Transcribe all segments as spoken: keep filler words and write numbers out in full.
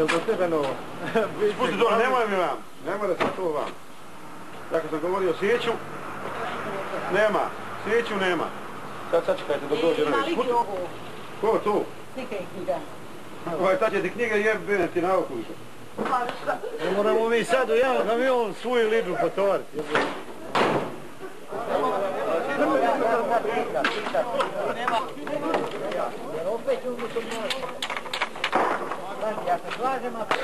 jel do tebe novo? Spusti dole, nemoj mi vam, nemoj da sam to vam. Ja kad sam govorio sjeću, nema, sjeću nema. Sad sačekajte dok dođe novi. Ima li ovo? Ko tu? Slika i knjiga. Ovaj, ta će ti knjiga jebene ti na oku. Ne moramo mi sad u jedan kamion svoju liđu potovariti. Opet ću mu to moći. Ja se slažem, a...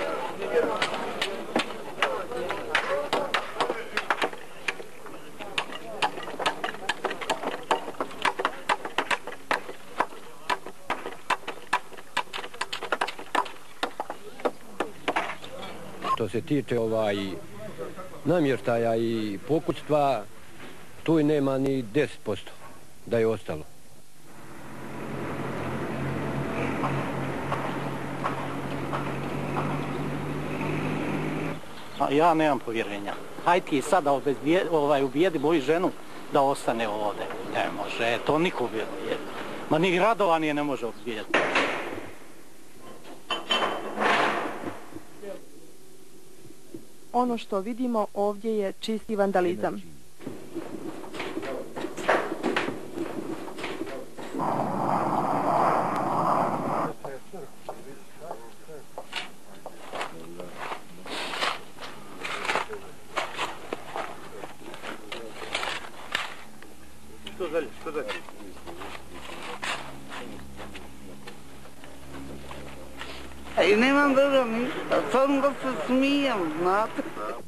Što se tiče ovaj namještaja i pokućstva, tu i nema ni deset posto da je ostalo. A ja nemam povjerenja. Hajde ti sada ovaj, ubijedi moju ženu da ostane ovdje. Ne može, to niko ubijedi. Ma ni Radovan je ne može ubijedi. Ono što vidimo ovdje je čisti vandalizam. Što dalje, što dalje? I nemam drugo ništa, samo da se smijem, znate.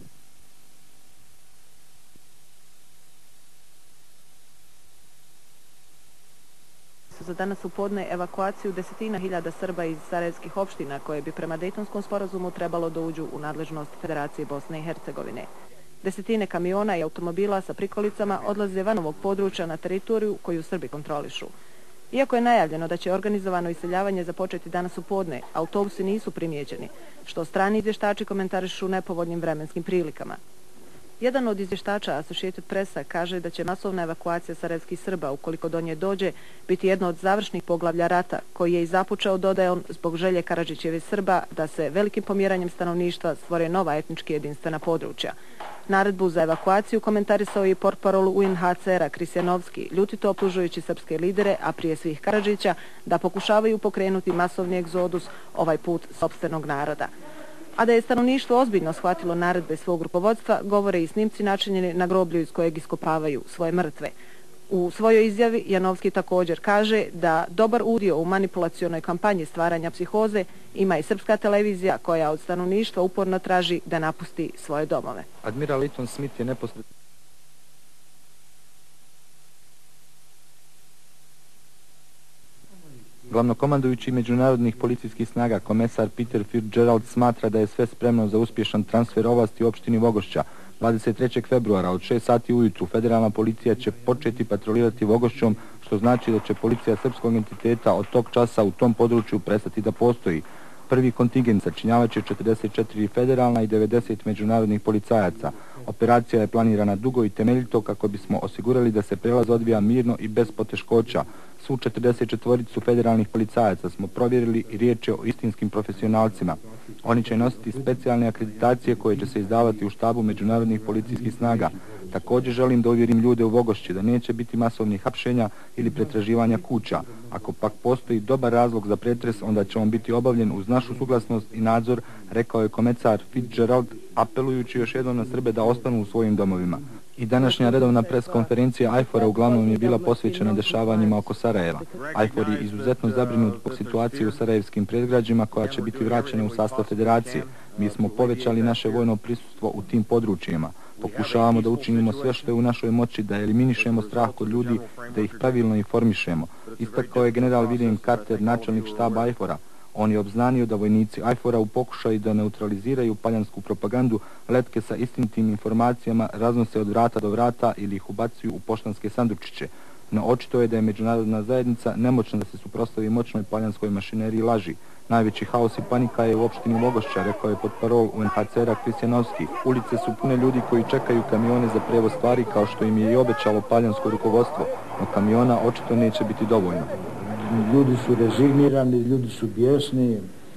Za danas u podne evakuaciju desetina hiljada Srba iz sarajevskih opština koje bi prema Dejtonskom sporazumu trebalo da uđu u nadležnost Federacije Bosne i Hercegovine. Desetine kamiona i automobila sa prikolicama odlaze van ovog područja na teritoriju koju Srbi kontrolišu. Iako je najavljeno da će organizovano iseljavanje započeti danas u podne, autobusi nisu primijećeni, što strani izvještači komentarišu nepovoljnim vremenskim prilikama. Jedan od izvještača Associated Pressa kaže da će masovna evakuacija sarajevskih Srba, ukoliko do nje dođe, biti jedno od završnih poglavlja rata, koji je i započeo, dodaje on, zbog želje Karadžićeve Srba da se velikim pomjeranjem stanovništva stvore nova etnički jedinstvena područja. Naredbu za evakuaciju komentarisao je i portparol U N H C R-a Krisjanovski, ljutito optužujući srpske lidere, a prije svih Karadžića, da pokušavaju pokrenuti masovni egzodus, ovaj put sopstvenog naroda. A da je stanovništvo ozbiljno shvatilo naredbe svog rukovodstva, govore i snimci načinjeni na groblju iz kojeg iskopavaju svoje mrtve. U svojoj izjavi Janovski također kaže da dobar udio u manipulacionoj kampanji stvaranja psihoze ima i srpska televizija koja od stanovništva uporno traži da napusti svoje domove. Admiral Leighton Smith je neposredno Glavnokomandujući međunarodnih policijskih snaga komesar Peter Fitzgerald smatra da je sve spremno za uspješan transfer ovlasti u opštini Vogošća. dvadeset trećeg februara od šest sati ujutru federalna policija će početi patrolirati Vogošćom, što znači da će policija srpskog entiteta od tog časa u tom području prestati da postoji. Prvi kontingent sačinjavaće četrdeset četiri federalna i devedeset međunarodnih policajaca. Operacija je planirana dugo i temeljito kako bismo osigurali da se prelaz odvija mirno i bez poteškoća. Svu četrdeset četvoricu federalnih policajaca smo provjerili i riječ je o istinskim profesionalcima. Oni će nositi specijalne akreditacije koje će se izdavati u štabu međunarodnih policijskih snaga. Također želim da uvjerim ljude u Vogošći da neće biti masovnih hapšenja ili pretraživanja kuća. Ako pak postoji dobar razlog za pretres, onda će on biti obavljen uz našu suglasnost i nadzor, rekao je komesar Fitzgerald, apelujući još jednom na Srbe da ostanu u svojim domovima. I današnja redovna pres konferencija I F O R-a uglavnom je bila posvećena dešavanjima oko Sarajeva. I F O R je izuzetno zabrinut zbog situacije u sarajevskim predgrađima koja će biti vraćena u sastav federacije. Mi smo povećali naše vojno prisustvo u tim područjima. Pokušavamo da učinimo sve što je u našoj moći, da eliminišemo strah kod ljudi, da ih pravilno informišemo. Istakao je general William Carter, načelnik štaba I F O R-a. On je obznanio da vojnici I F O R-a u pokušaju da neutraliziraju paljansku propagandu letke sa istinitim informacijama raznose od vrata do vrata ili ih ubacuju u poštanske sandučiće. No očito je da je međunarodna zajednica nemoćna da se suprotstavi moćnoj paljanskoj mašineriji laži. Najveći haos i panika je u opštini Vogošća, rekao je portparol U N H C R-a Krisjanovski. Ulice su pune ljudi koji čekaju kamione za prevoz stvari kao što im je i obećalo paljansko rukovodstvo, no kamiona očito neće biti dovoljno. Ljudi su rezignirani, ljudi su bijesni,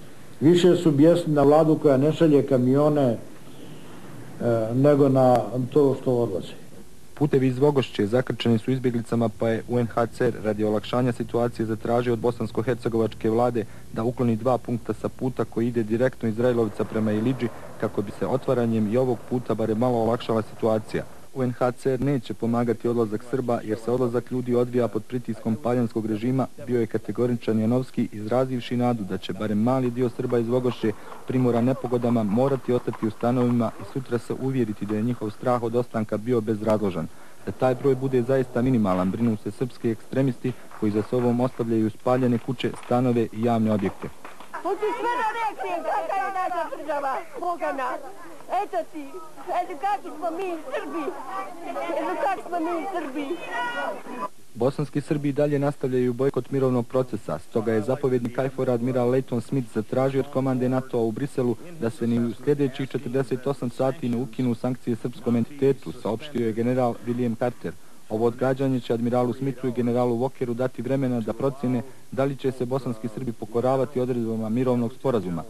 Više su bijesni na vladu koja ne šalje kamione nego na to što odlaze. Putevi iz Vogošće zakrčeni su izbjeglicama, pa je U N H C R radi olakšanja situacije zatražio od bosansko-hercegovačke vlade da ukloni dva punkta sa puta koji ide direktno iz Rajlovca prema Ilidži, kako bi se otvaranjem i ovog puta bare malo olakšala situacija. U N H C R neće pomagati odlazak Srba, jer se odlazak ljudi odvija pod pritiskom paljanskog režima, bio je kategoričan Janovski, izrazivši nadu da će barem mali dio Srba iz Vogošće primoran nepogodama morati ostati u stanovima i sutra se uvjeriti da je njihov strah od ostanka bio bezrazložan. Da taj broj bude zaista minimalan, brinu se srpski ekstremisti koji za sobom ostavljaju spaljene kuće, stanove i javne objekte. Hoću sve da reknem kakva je naša država, Boga nas. Eto ti, eto kakvi smo mi Srbi, eto kakvi smo mi Srbi. Bosanski Srbi dalje nastavljaju bojkot mirovnog procesa, stoga je zapovjednik KFOR-a admiral Leighton Smith zatražio od komande NATO-a u Briselu da se ni u sljedećih četrdeset osam sati ne ukinu sankcije srpskom entitetu, saopštio je general William Carter. Ovo odgađanje će admiralu Smithu i generalu Walkeru dati vremena da procjene da li će se bosanski Srbi pokoravati odredbama mirovnog sporazuma.